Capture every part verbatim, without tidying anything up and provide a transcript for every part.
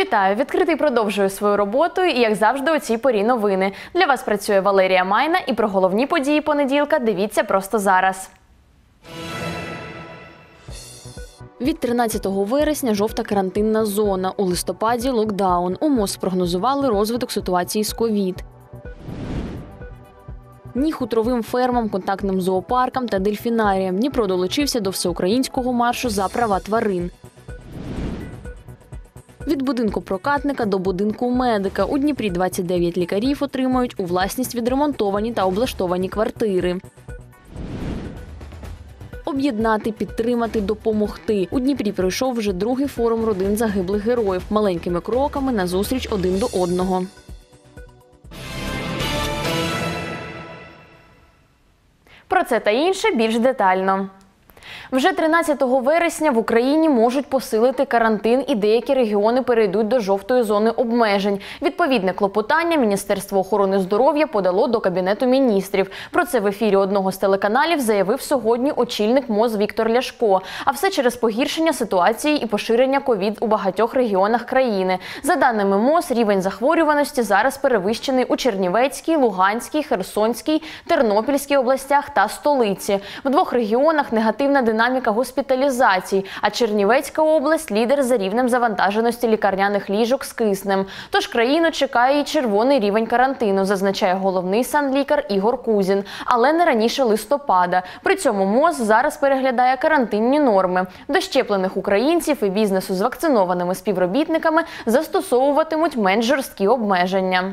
Вітаю! Відкритий продовжує свою роботу і, як завжди, у цій порі новини. Для вас працює Валерія Майна і про головні події понеділка дивіться просто зараз. Від тринадцятого вересня жовта карантинна зона. У листопаді – локдаун. У МОЗ спрогнозували розвиток ситуації з ковід. Ні хутровим фермам, контактним зоопаркам та дельфінаріям. Дніпро долучився до всеукраїнського маршу за права тварин. Від будинку прокатника до будинку медика. У Дніпрі двадцять дев'ять лікарів отримають у власність відремонтовані та облаштовані квартири. Об'єднати, підтримати, допомогти. У Дніпрі пройшов вже другий форум родин загиблих героїв. Маленькими кроками назустріч один до одного. Про це та інше більш детально. Вже тринадцятого вересня в Україні можуть посилити карантин і деякі регіони перейдуть до жовтої зони обмежень. Відповідне клопотання Міністерство охорони здоров'я подало до Кабінету міністрів. Про це в ефірі одного з телеканалів заявив сьогодні очільник МОЗ Віктор Ляшко. А все через погіршення ситуації і поширення ковід у багатьох регіонах країни. За даними МОЗ, рівень захворюваності зараз перевищений у Чернівецькій, Луганській, Херсонській, Тернопільській областях та столиці. В двох регіонах негативна динаміка госпіталізацій, а Чернівецька область – лідер за рівнем завантаженості лікарняних ліжок з киснем. Тож країну чекає і червоний рівень карантину, зазначає головний санлікар Ігор Кузін, але не раніше листопада. При цьому МОЗ зараз переглядає карантинні норми. До щеплених українців і бізнесу з вакцинованими співробітниками застосовуватимуть менш жорсткі обмеження.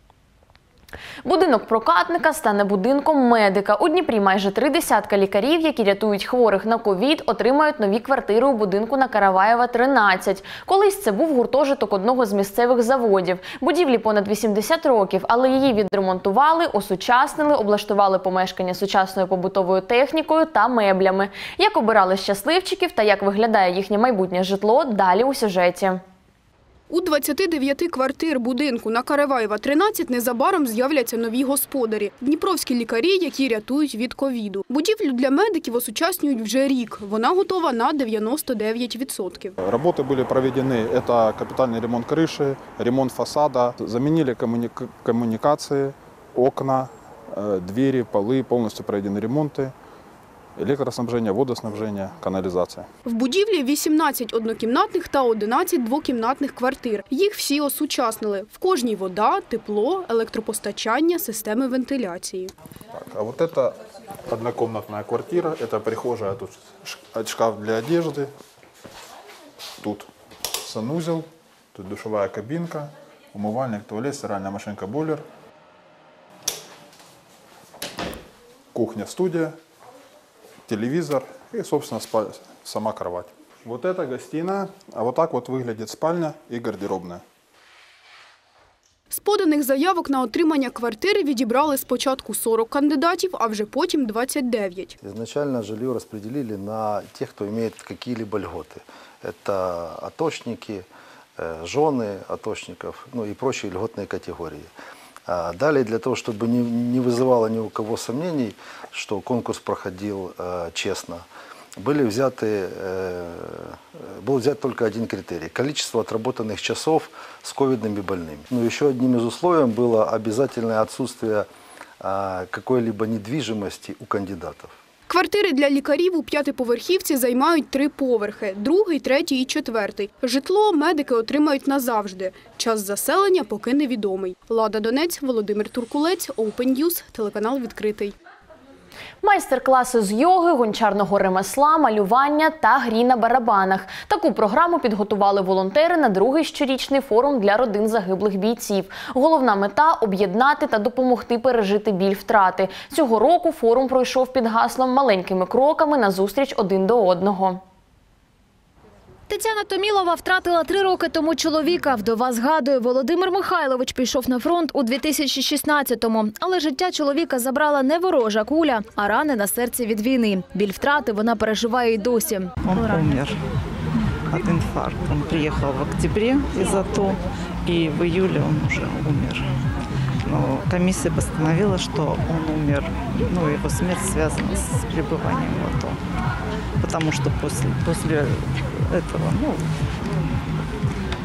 Будинок прокатника стане будинком медика. У Дніпрі майже три десятка лікарів, які рятують хворих на ковід, отримають нові квартири у будинку на Караваєва, тринадцять. Колись це був гуртожиток одного з місцевих заводів. Будівлі понад вісімдесят років, але її відремонтували, осучаснили, облаштували помешкання сучасною побутовою технікою та меблями. Як обирали щасливчиків та як виглядає їхнє майбутнє житло – далі у сюжеті. У двадцяти дев'яти квартир будинку на Караваєва, тринадцять незабаром з'являться нові господарі – дніпровські лікарі, які рятують від ковіду. Будівлю для медиків осучаснюють вже рік. Вона готова на дев'яносто дев'ять відсотків. Роботи були проведені. Це капітальний ремонт криші, ремонт фасаду, замінили комунікації, окна, двері, поли, повністю проведені ремонти. Електроснабження, водоснабження, каналізація. В будівлі вісімнадцять однокімнатних та одинадцять двокімнатних квартир. Їх всі осучаснили. В кожній вода, тепло, електропостачання, системи вентиляції. Так, а вот это однокомнатная квартира, это прихожая, тут шкаф для одежды, тут санузел, тут душевая кабинка, умывальник, туалет, стиральная машинка, бойлер, кухня-студия, телевизор и, собственно, спаль... сама кровать. Вот это гостиная, а вот так вот выглядит спальня и гардеробная. З поданих заявок на отримання квартири відібрали спочатку сорок кандидатів, а вже потім двадцять дев'ять. Изначально жилье распределили на тех, кто имеет какие-либо льготы. Это атошники, жены атошников, ну и прочие льготные категории. Далее, для того, чтобы не вызывало ни у кого сомнений, что конкурс проходил честно, были взяты, был взят только один критерий – количество отработанных часов с ковидными больными. Но еще одним из условий было обязательное отсутствие какой-либо недвижимости у кандидатов. Квартири для лікарів у п'ятиповерхівці займають три поверхи – другий, третій і четвертий. Житло медики отримають назавжди. Час заселення поки невідомий. Лада Донець, Володимир Туркулець, Open News, телеканал «Відкритий». Майстер-класи з йоги, гончарного ремесла, малювання та грі на барабанах. Таку програму підготували волонтери на другий щорічний форум для родин загиблих бійців. Головна мета – об'єднати та допомогти пережити біль втрати. Цього року форум пройшов під гаслом «Маленькими кроками назустріч один до одного». Тетяна Томілова втратила три роки тому чоловіка. Вдова згадує, Володимир Михайлович пішов на фронт у дві тисячі шістнадцятому. Але життя чоловіка забрала не ворожа куля, а рани на серці від війни. Біль втрати вона переживає й досі. Він помер від інфаркту. Він приїхав в октябрі із АТО, і в июле він вже умер. Но комиссия постановила, что он умер, ну, его смерть связана с пребыванием в АТО. Потому что после, после этого, ну,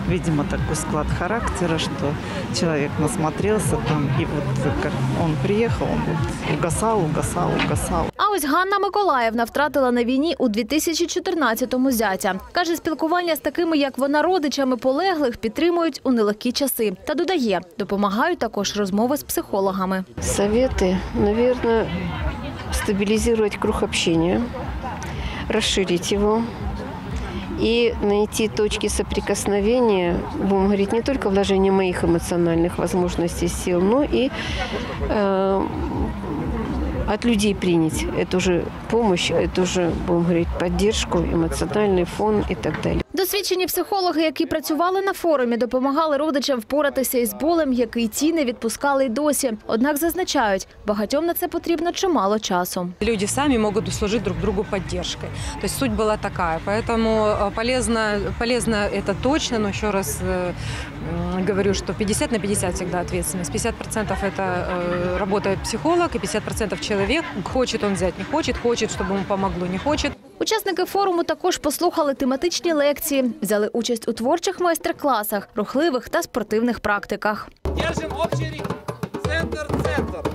видимо, такой склад характера, что человек насмотрелся там, и вот как он приехал, он вот угасал, угасал, угасал. А ось Ганна Миколаївна втратила на війні у дві тисячі чотирнадцятому зятя. Каже, спілкування з такими, як вона, родичами полеглих підтримують у нелегкі часи. Та додає, допомагають також розмови з психологами. Советы, наверное, стабилизировать круг общения, расширить его и найти точки соприкосновения, будем говорить, не только вложение моих эмоциональных возможностей, сил, но и э, от людей принять эту же помощь, эту же, будем говорить, поддержку, эмоциональный фон и так далее. Досвідчені психологи, які працювали на форумі, допомагали родичам впоратися із болем, який ті не відпускали й досі. Однак зазначають, багатьом на це потрібно чимало часу. Люди сами могут услужить друг другу поддержкой. То есть суть была такая. Поэтому полезно, полезно это точно, но еще раз э, говорю, что пятьдесят на пятьдесят всегда ответственность. пятьдесят процентов это э, работает психолог, и пятьдесят процентов человек. Хочет он взять, не хочет, хочет, чтобы ему помогло, не хочет. Учасники форуму також послухали тематичні лекції, взяли участь у творчих майстер-класах, рухливих та спортивних практиках. Держим общий ритм. Центр, центр.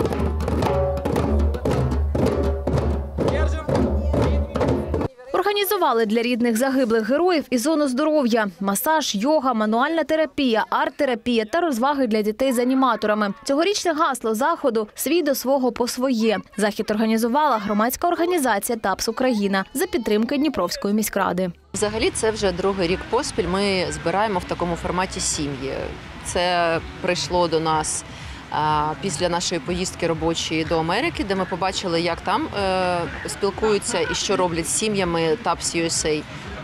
Держим. Організували для рідних загиблих героїв і зону здоров'я – масаж, йога, мануальна терапія, арт-терапія та розваги для дітей з аніматорами. Цьогорічне гасло заходу – «Свій до свого по своє». Захід організувала громадська організація ТАПС Україна за підтримки Дніпровської міськради. Взагалі це вже другий рік поспіль ми збираємо в такому форматі сім'ї. Це прийшло до нас після нашої поїздки робочої до Америки, де ми побачили, як там е, спілкуються і що роблять з сім'ями ТАПС ю ес ей.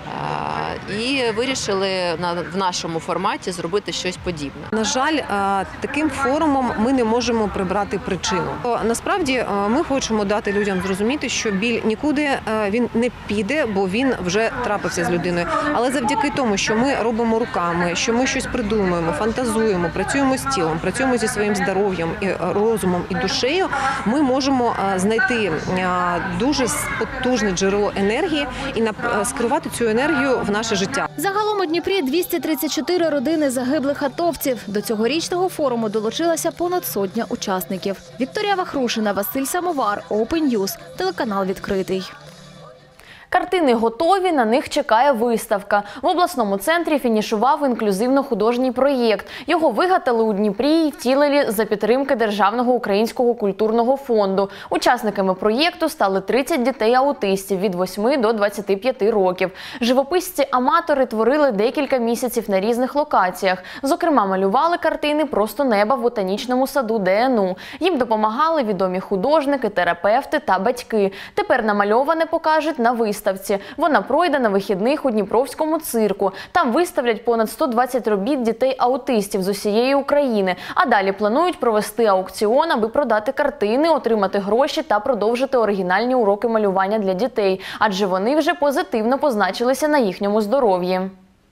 І вирішили на, в нашому форматі зробити щось подібне. На жаль, таким форумом ми не можемо прибрати причину. Насправді ми хочемо дати людям зрозуміти, що біль нікуди він не піде, бо він вже трапився з людиною. Але завдяки тому, що ми робимо руками, що ми щось придумуємо, фантазуємо, працюємо з тілом, працюємо зі своїм здоров'ям, і розумом і душею, ми можемо знайти дуже потужне джерело енергії і скерувати цю енергію в наше життя. Загалом у Дніпрі двісті тридцять чотири родини загиблих атовців. До цьогорічного форуму долучилася понад сотня учасників. Вікторія Вахрушина, Василь Самовар, Open News, телеканал «Відкритий». Картини готові, на них чекає виставка. В обласному центрі фінішував інклюзивно-художній проєкт. Його вигадали у Дніпрі і втілили за підтримки Державного українського культурного фонду. Учасниками проєкту стали тридцять дітей-аутистів від восьми до двадцяти п'яти років. Живописці-аматори творили декілька місяців на різних локаціях. Зокрема, малювали картини «Просто неба» в ботанічному саду Де Ен У. Їм допомагали відомі художники, терапевти та батьки. Тепер намальоване покажуть на виставці. Вона пройде на вихідних у Дніпровському цирку. Там виставлять понад сто двадцять робіт дітей-аутистів з усієї України. А далі планують провести аукціон, аби продати картини, отримати гроші та продовжити оригінальні уроки малювання для дітей. Адже вони вже позитивно позначилися на їхньому здоров'ї.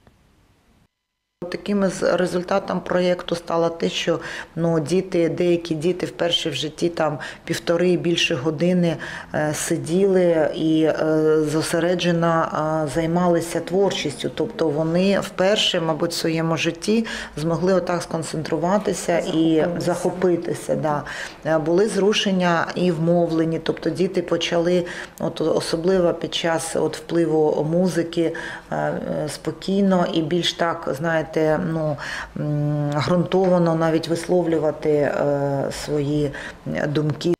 Таким результатом проєкту стало те, що ну, діти, деякі діти вперше в житті там півтори і більше години е, сиділи і е, зосереджено е, займалися творчістю. Тобто вони вперше, мабуть, в своєму житті змогли отак сконцентруватися і захопитися. Да. Були зрушення і в мовленні, тобто діти почали, от, особливо під час от, впливу музики, е, спокійно і більш так, знаєте, ну, ґрунтовано навіть висловлювати е, свої думки.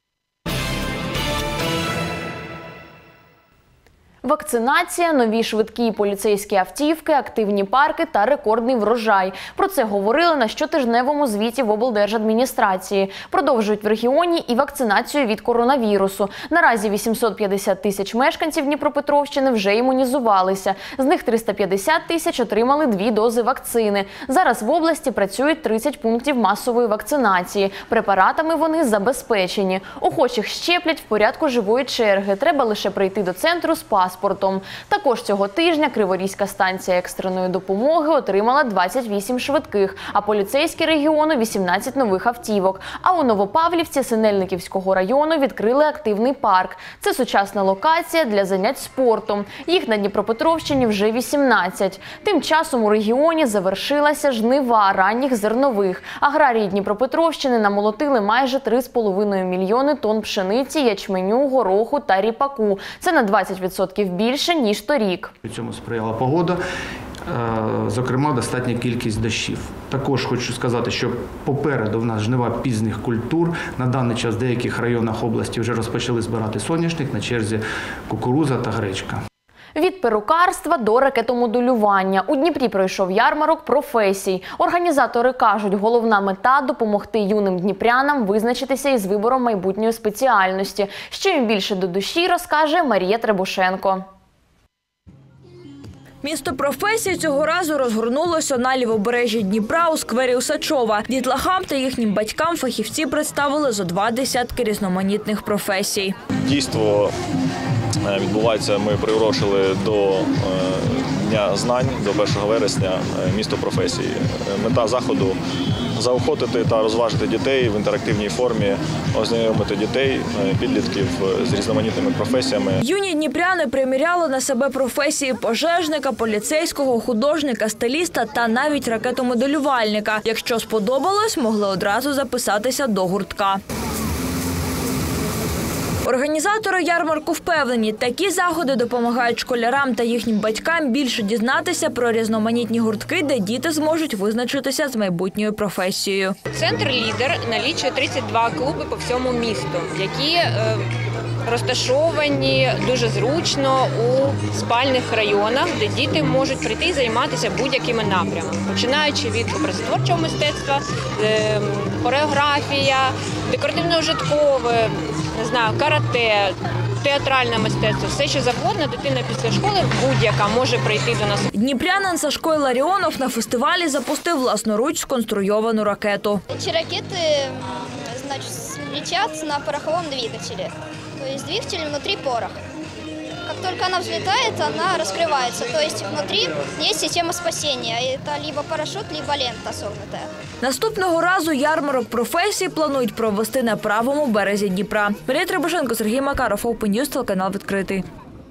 Вакцинація, нові швидкі поліцейські автівки, активні парки та рекордний врожай. Про це говорили на щотижневому звіті в облдержадміністрації. Продовжують в регіоні і вакцинацію від коронавірусу. Наразі вісімсот п'ятдесят тисяч мешканців Дніпропетровщини вже імунізувалися. З них триста п'ятдесят тисяч отримали дві дози вакцини. Зараз в області працюють тридцять пунктів масової вакцинації. Препаратами вони забезпечені. Охочих щеплять в порядку живої черги. Треба лише прийти до центру з паспортом. паспортом. Також цього тижня Криворізька станція екстреної допомоги отримала двадцять вісім швидких, а поліцейські регіону – вісімнадцять нових автівок. А у Новопавлівці Синельниківського району відкрили активний парк. Це сучасна локація для занять спортом. Їх на Дніпропетровщині вже вісімнадцять. Тим часом у регіоні завершилася жнива ранніх зернових. Аграрії Дніпропетровщини намолотили майже три з половиною мільйони тонн пшениці, ячменю, гороху та ріпаку. Це на двадцять відсотків більше, ніж торік. Цьому сприяла погода, зокрема достатня кількість дощів. Також хочу сказати, що попереду в нас жнива пізніх культур. На даний час в деяких районах області вже розпочали збирати соняшник, на черзі кукурудза та гречка. Від перукарства до ракетомоделювання. У Дніпрі пройшов ярмарок професій. Організатори кажуть, головна мета – допомогти юним дніпрянам визначитися із вибором майбутньої спеціальності. Що їм більше до душі, розкаже Марія Требушенко. Місто професій цього разу розгорнулося на лівобережжі Дніпра у сквері Усачова. Дітлахам та їхнім батькам фахівці представили зо два десятки різноманітних професій. Дійство відбувається, ми приурочили до Дня знань, до першого вересня, місто професій. Мета заходу – заохотити та розважити дітей в інтерактивній формі, ознайомити дітей, підлітків з різноманітними професіями. Юні дніпряни приміряли на себе професії пожежника, поліцейського, художника, стиліста та навіть ракетомоделювальника. Якщо сподобалось, могли одразу записатися до гуртка. Організатори ярмарку впевнені, такі заходи допомагають школярам та їхнім батькам більше дізнатися про різноманітні гуртки, де діти зможуть визначитися з майбутньою професією. Центр «Лідер» налічує тридцять два клуби по всьому місту, які е, розташовані дуже зручно у спальних районах, де діти можуть прийти і займатися будь-якими напрямами, починаючи від образотворчого мистецтва, е, хореографія, декоративно-ужиткове, не знаю, карате, театральне мистецтво, все, що завгодно, дитина після школи будь-яка може прийти до нас. Дніпрянин Сашко Іларіонов на фестивалі запустив власноруч сконструйовану ракету. Ці ракети, значить, летять на пороховому двигателі. Тобто двигатель внутрі порох. Как только она взлетает, она раскрывается. То есть внутри есть система спасения. Это либо парашют, либо лента согнутая. Наступного разу ярмарок професій планують провести на правому березі Дніпра. Марія Требушенко, Сергій Макаров, Open News, телеканал «Відкритий».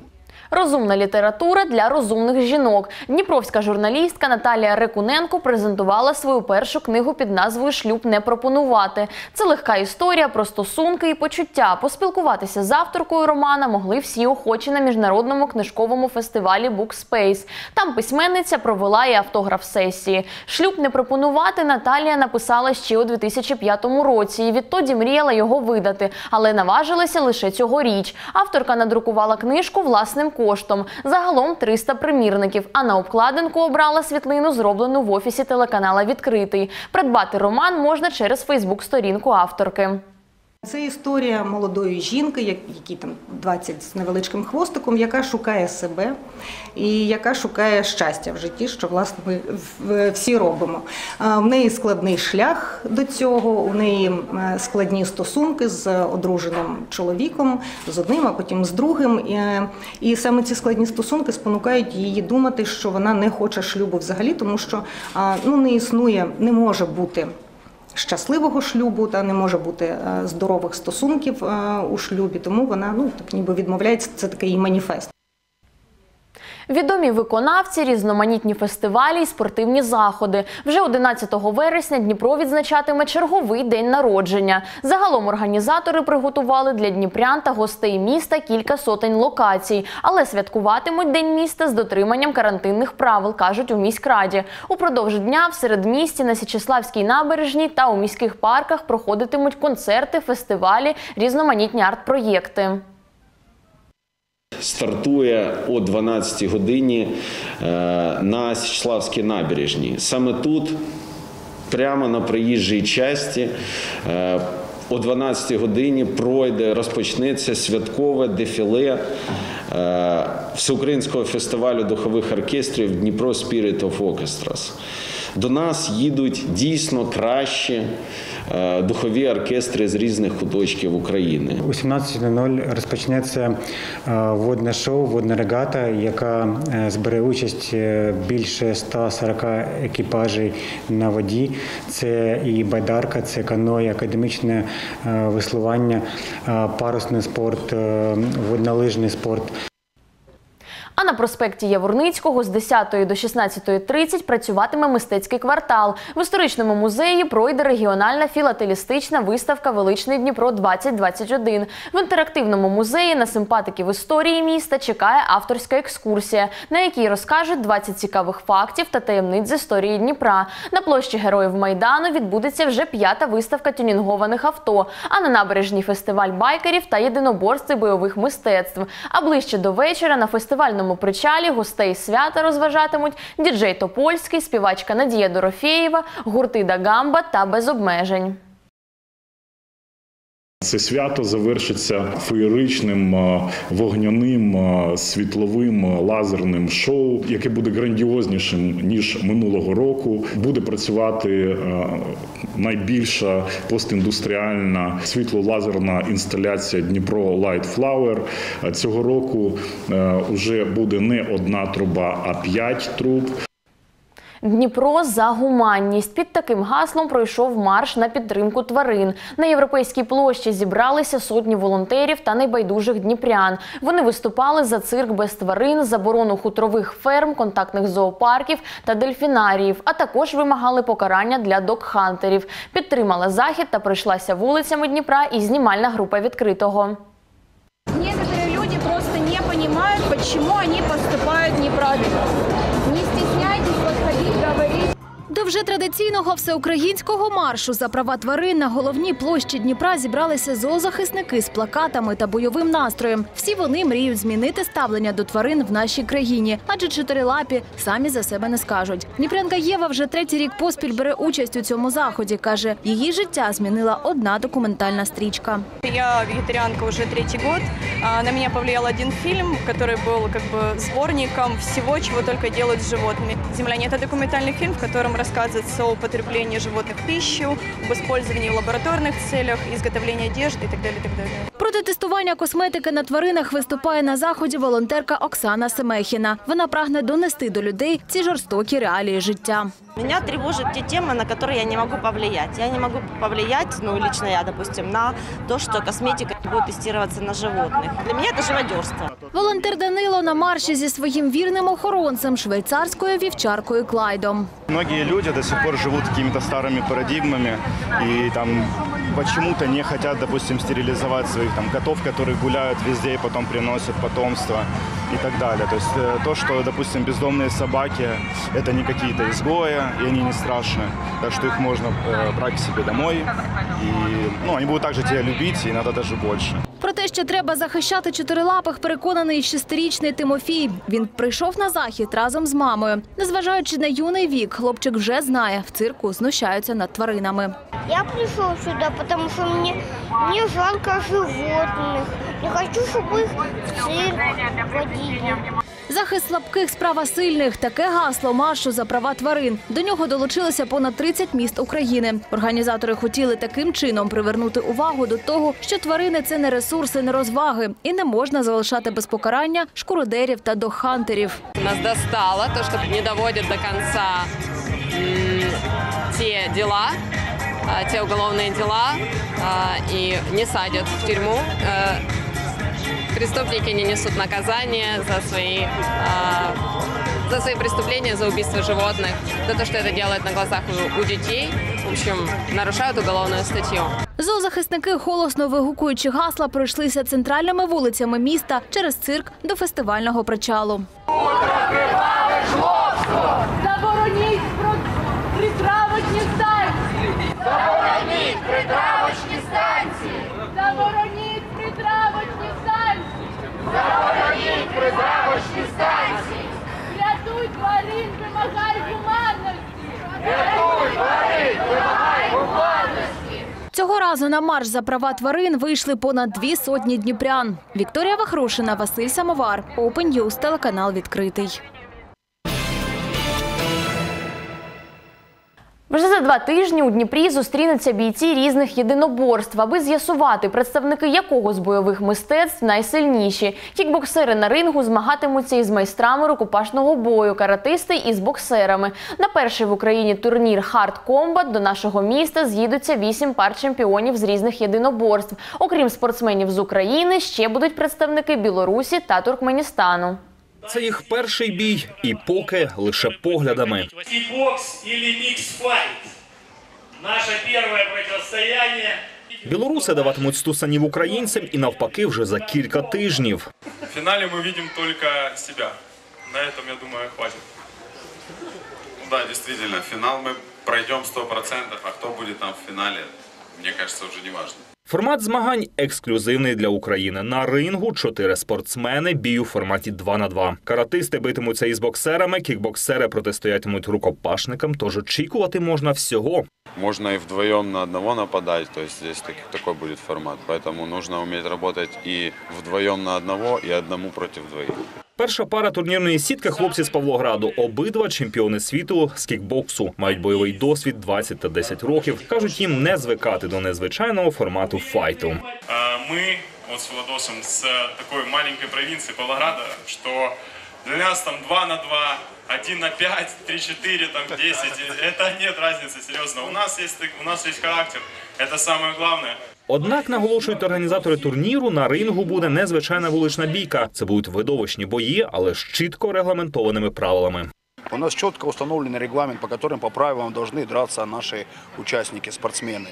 Розумна література для розумних жінок. Дніпровська журналістка Наталія Рекуненко презентувала свою першу книгу під назвою «Шлюб не пропонувати». Це легка історія про стосунки і почуття. Поспілкуватися з авторкою романа могли всі охочі на міжнародному книжковому фестивалі Букспейс. Там письменниця провела і автограф-сесії. «Шлюб не пропонувати» Наталія написала ще у дві тисячі п'ятому році і відтоді мріяла його видати, але наважилася лише цьогоріч. Авторка надрукувала книжку власним коштом. коштом. Загалом триста примірників, а на обкладинку обрала світлину, зроблену в офісі телеканала «Відкритий». Придбати роман можна через фейсбук-сторінку авторки. Це історія молодої жінки, якій там двадцять з невеличким хвостиком, яка шукає себе і яка шукає щастя в житті, що, власне, ми всі робимо. В неї складний шлях до цього, у неї складні стосунки з одруженим чоловіком, з одним, а потім з другим. І саме ці складні стосунки спонукають її думати, що вона не хоче шлюбу взагалі, тому що ну, не існує, не може бути щасливого шлюбу, та не може бути здорових стосунків у шлюбі, тому вона, ну, так ніби відмовляється, це такий її маніфест. Відомі виконавці, різноманітні фестивалі і спортивні заходи. Вже одинадцятого вересня Дніпро відзначатиме черговий день народження. Загалом організатори приготували для дніпрян та гостей міста кілька сотень локацій. Але святкуватимуть День міста з дотриманням карантинних правил, кажуть у міськраді. Упродовж дня в середмісті, на Січеславській набережній та у міських парках проходитимуть концерти, фестивалі, різноманітні арт-проєкти. Стартує о дванадцятій годині на Січеславській набережній. Саме тут, прямо на проїжджій часті, о дванадцятій годині пройде, розпочнеться святкове дефіле Всеукраїнського фестивалю духових оркестрів «Дніпро Spirit of Orchestras». До нас їдуть дійсно кращі духові оркестри з різних куточків України. У сімнадцятій нуль розпочнеться водне шоу, водна регата, яка збере участь більше ста сорока екіпажів на воді. Це і байдарка, це каное, академічне веслування, парусний спорт, воднолижний спорт. А на проспекті Яворницького з десятої до шістнадцятої тридцять працюватиме мистецький квартал. В історичному музеї пройде регіональна філателістична виставка «Величний Дніпро-двадцять двадцять один». В інтерактивному музеї на симпатиків історії міста чекає авторська екскурсія, на якій розкажуть двадцять цікавих фактів та таємниць з історії Дніпра. На площі Героїв Майдану відбудеться вже п'ята виставка тюнінгованих авто, а на набережній фестиваль байкерів та єдиноборств бойових мистецтв. А ближче до вечора на фестивальному причалі гостей свята розважатимуть діджей Топольський, співачка Надія Дорофєєва, гурти «Да Гамба» та «Без обмежень». Це свято завершиться феєричним, вогняним, світловим, лазерним шоу, яке буде грандіознішим, ніж минулого року. Буде працювати найбільша постіндустріальна світло-лазерна інсталяція Дніпро Light Flower. Цього року вже буде не одна труба, а п'ять труб. Дніпро за гуманність. Під таким гаслом пройшов марш на підтримку тварин. На Європейській площі зібралися сотні волонтерів та небайдужих дніпрян. Вони виступали за цирк без тварин, заборону хутрових ферм, контактних зоопарків та дельфінаріїв, а також вимагали покарання для догхантерів. Підтримала захід та пройшлася вулицями Дніпра і знімальна група «Відкритого». Некоторые люди просто не понимают, почему они поступают неправильно. Не стесняйтесь подходить, говорить. До вже традиційного всеукраїнського маршу за права тварин на головній площі Дніпра зібралися зоозахисники з плакатами та бойовим настроєм. Всі вони мріють змінити ставлення до тварин в нашій країні, адже чотирилапі самі за себе не скажуть. Дніпрянка Єва вже третій рік поспіль бере участь у цьому заході. Каже, її життя змінила одна документальна стрічка. Я вегетарианка уже третий год. На меня повлиял один фильм, который был как бы сборником всего, чего только делают с животными. «Земляне» — это документальный фильм, в котором рассказывается о потреблении животных в пищу, об использовании в лабораторных целях, изготовлении одежды и так далее, и так далее. Проти тестування косметики на тваринах виступає на заході волонтерка Оксана Семехіна. Вона прагне донести до людей ці жорстокі реалії життя. Меня тревожат те темы, на которые я не могу повлиять. Я не могу повлиять, ну, лично я, допустим, на то, что косметика будет тестироваться на животных. Для меня это живодерство. Волонтер Данило на марші зі своїм вірним охоронцем, швейцарською вівчаркою Клайдом. Многие люди до сих пор живут какими-то старыми парадигмами и там почему-то не хотят, допустим, стерилизовать своих там котов, которые гуляют везде и потом приносят потомство и так далее. То есть то, что, допустим, бездомные собаки – это не какие-то изгои, и они не страшны, так что их можно брать к себе домой, и ну, они будут также тебя любить, и надо даже больше. Про те, що треба захищати чотирилапих, переконаний шестирічний Тимофій. Він прийшов на захід разом з мамою. Незважаючи на юний вік, хлопчик вже знає, в цирку знущаються над тваринами. Я пришел сюда, потому что мне, мне жалко животных. Я хочу, чтобы их в цирк водили. Захист слабких – справа сильних. Таке гасло маршу за права тварин. До нього долучилися понад тридцять міст України. Організатори хотіли таким чином привернути увагу до того, що тварини – це не ресурси, не розваги. І не можна залишати без покарання шкуродерів та догхантерів. Нас достало то, що не доводять до кінця ті діла, те уголовные дела и не садят в тюрьму. Преступники не несут наказание за свои, за свои преступления, за убийство животных, за то, что это делают на глазах у детей. В общем, нарушают уголовную статью. Зоозахисники, голосно вигукуючи гасла, пройшлися центральними вулицями міста через цирк до фестивального причалу. Забороніть притравочні станції! Забороніть притравочні станції! Забороніть притравочні станції! Забороніть притравочні станції! Рятуй тварин, вимагай гуманності! Рятуй тварин, вимагай гуманності! Цього разу на марш за права тварин вийшли понад дві сотні дніпрян. Вікторія Вахрушина, Василь Самовар, Open News, телеканал «Відкритий». Вже за два тижні у Дніпрі зустрінуться бійці різних єдиноборств, аби з'ясувати, представники якого з бойових мистецтв найсильніші. Кікбоксери на рингу змагатимуться із майстрами рукопашного бою, каратисти із боксерами. На перший в Україні турнір «Hard Combat» до нашого міста з'їдуться вісім пар чемпіонів з різних єдиноборств. Окрім спортсменів з України, ще будуть представники Білорусі та Туркменістану. Це їх перший бій, і поки лише поглядами. Бокс або мікс-файт. Наше перше протистояння. Білоруси даватимуть стусанів українцям і навпаки вже за кілька тижнів. В фіналі ми бачимо тільки себе. На цьому, я думаю, хватить. Да, дійсно, фінал ми пройдемо сто відсотків, а хто буде там в фіналі, мені кажется, вже не важливо. Формат змагань ексклюзивний для України. На рингу чотири спортсмени, бій у форматі два на два. Каратисти битимуться із боксерами, кікбоксери протистоятимуть рукопашникам, тож очікувати можна всього. Можно и вдвоем на одного нападать, то есть здесь так, такой будет формат. Поэтому нужно уметь работать и вдвоем на одного, и одному против двоих. Перша пара турнірної сітки – хлопці з Павлограду. Обидва чемпіони світу з кікбоксу. Мають бойовий досвід двадцять та десять років. Кажуть, їм не звикати до незвичайного формату файту. Ми от з Владосом з такої маленької провінції Павлограда, що для нас там два на два, один на пять, три-четыре, там десять. Это нет разницы, серьезно. У нас есть, у нас есть характер. Это самое главное. Однак, наголошують організатори турніру, на рингу буде незвичайна вулична бійка. Це будуть видовищні бої, але з чітко регламентованими правилами. У нас чітко встановлений регламент, по яким по правилам повинні драться наші учасники, спортсмени.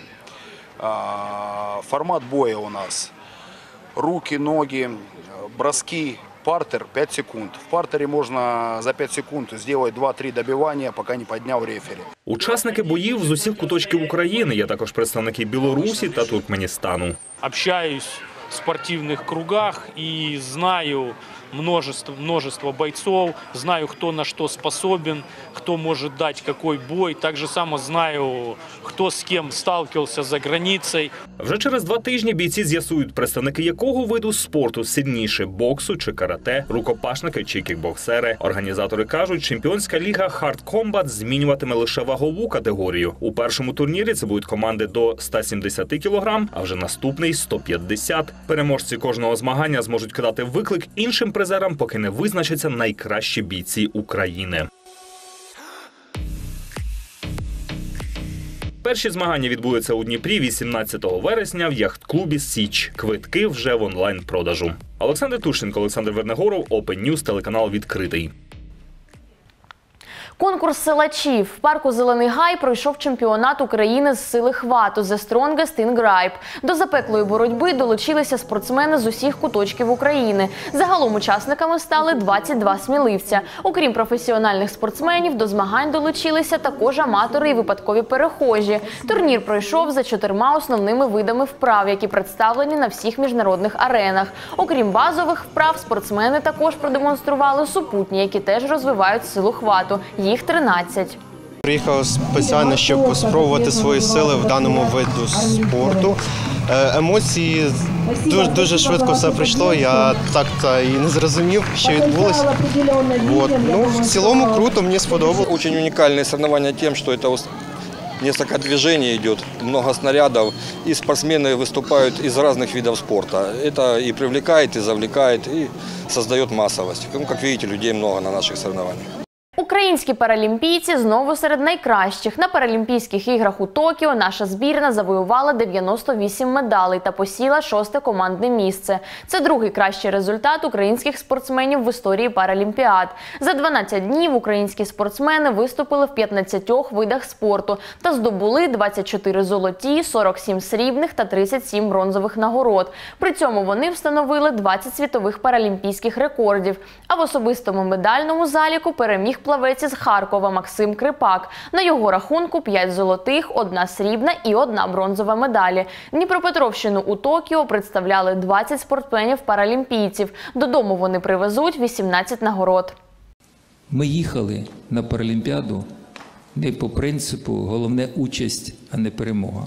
Формат боя у нас руки, ноги, броски. Партер пять секунд. В партере можно за пять секунд сделать два-три добивания, пока не подняв рефері. Учасники боїв з усіх куточків України. Є також представники Білорусі та Туркменістану. Общаюсь в спортивных кругах и знаю множество, множество бойцов, знаю, кто на что способен, кто может дать какой бой. Так же само знаю, кто с кем сталкивался за границей. Вже через два тижні бійці з'ясують, представники якого виду спорту сильніше – боксу чи карате, рукопашники чи кікбоксери. Організатори кажуть, чемпіонська ліга Hard Combat змінюватиме лише вагову категорію. У першому турнірі це будуть команди до ста сімдесяти кілограм, а вже наступний – сто п'ятдесят. Переможці кожного змагання зможуть кидати виклик іншим призерам, поки не визначаться найкращі бійці України. Перші змагання відбудуться у Дніпрі вісімнадцятого вересня в яхт-клубі «Січ». Квитки вже в онлайн-продажу. Олександр Тушенко, Олександр Вернегоров, Open News, телеканал «Відкритий». Конкурс силачів. В парку «Зелений Гай» пройшов чемпіонат України з сили хвату «The Strongest in Grape». До запеклої боротьби долучилися спортсмени з усіх куточків України. Загалом учасниками стали двадцять два сміливця. Окрім професіональних спортсменів, до змагань долучилися також аматори і випадкові перехожі. Турнір пройшов за чотирма основними видами вправ, які представлені на всіх міжнародних аренах. Окрім базових вправ, спортсмени також продемонстрували супутні, які теж розвивають силу хвату. Їх тринадцять. Приїхав спеціально, щоб спробувати свої сили в даному виду спорту. Емоції дуже, дуже швидко все прийшло, я так та і не зрозумів, що відбулося. Вот. Ну, в цілому круто, мені сподобалось. Очень уникальные соревнования тем, что это несколько движений идет, много снарядов, и спортсмены выступают из разных видов спорта. Это и привлекает, и завлекает, и создает массовость. Ну, как видите, людей много на наших соревнованиях. Українські паралімпійці знову серед найкращих. На Паралімпійських іграх у Токіо наша збірна завоювала дев'яносто вісім медалей та посіла шосте командне місце. Це другий кращий результат українських спортсменів в історії Паралімпіад. За дванадцять днів українські спортсмени виступили в п'ятнадцятьох видах спорту та здобули двадцять чотири золоті, сорок сім срібних та тридцять сім бронзових нагород. При цьому вони встановили двадцять світових паралімпійських рекордів. А в особистому медальному заліку переміг плавець із Харкова Максим Крипак. На його рахунку п'ять золотих, одна срібна і одна бронзова медалі. Дніпропетровщину у Токіо представляли двадцять спортсменів-паралімпійців. Додому вони привезуть вісімнадцять нагород. Ми їхали на Паралімпіаду не по принципу «головне участь, а не перемога».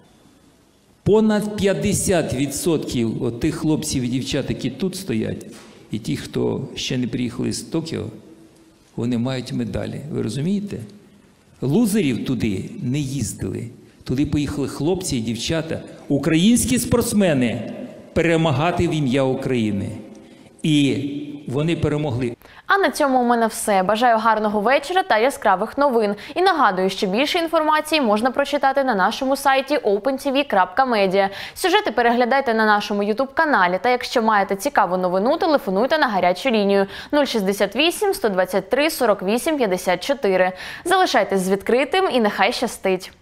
Понад п'ятдесят відсотків тих хлопців і дівчат, які тут стоять, і ті, хто ще не приїхали з Токіо, вони мають медалі. Ви розумієте? лузерів туди не їздили. Туди поїхали хлопці і дівчата, українські спортсмени, перемагати в ім'я України. І вони перемогли. А на цьому у мене все. Бажаю гарного вечора та яскравих новин. І нагадую, що більше інформації можна прочитати на нашому сайті опен ті ві крапка медіа. Сюжети переглядайте на нашому ютуб-каналі. Та якщо маєте цікаву новину, телефонуйте на гарячу лінію нуль шістдесят вісім сто двадцять три сорок вісім п'ятдесят чотири. Залишайтесь з відкритим і нехай щастить!